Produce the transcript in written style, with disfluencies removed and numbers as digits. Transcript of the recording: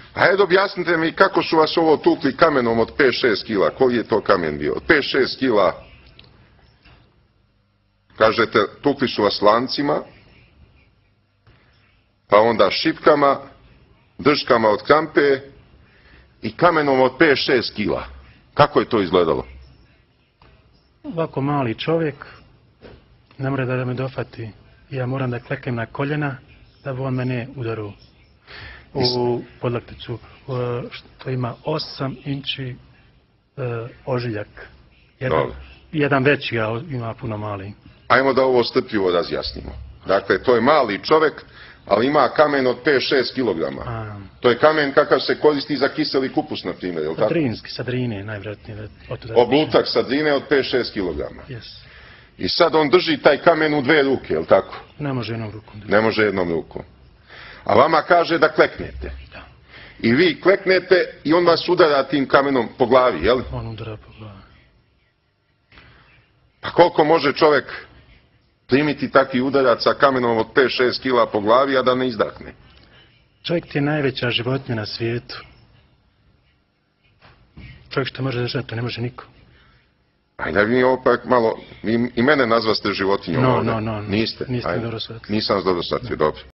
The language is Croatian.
Hajde objasnite mi kako su vas ovo tukli kamenom od 5-6 kila. Koji je to kamen bio? Od 5-6 kila, kažete, tukli su vas lancima, pa onda šipkama, držkama od kampe i kamenom od 5-6 kila. Kako je to izgledalo? Ovako mali čovjek, ne mora da me dofati. Ja moram da kleknem na koljena da bi on mene udaru u podlakticu, što ima 8 inči ožiljak. Jedan veći ga ima, puno mali. Ajmo da ovo strpljivo razjasnimo. Dakle, to je mali čovjek, ali ima kamen od 5-6 kilograma. To je kamen kakav se koristi za kiseli kupus, na primjer, je li tako? Sadrinski, sadrine, najvjerojatnije. Oblutak sadrine od 5-6 kilograma. Yes. I sad on drži taj kamen u 2 ruke, je li tako? Ne može jednom rukom. Ne može jednom rukom. A vama kaže da kleknete. Da. I vi kleknete i on vas udara tim kamenom po glavi, je li? On udara po glavi. Pa koliko može čovjek primiti takvi udarac sa kamenom od 5-6 kila po glavi, a da ne izdahne? Čovjek ti je najveća životinja na svijetu. Čovjek što može držati, to ne može niko. Ajde, vi opak malo, i mene nazvaste životinjom ovdje. No. Niste? Niste dobro shvatili. Nisam vas dobro shvatio, dobro.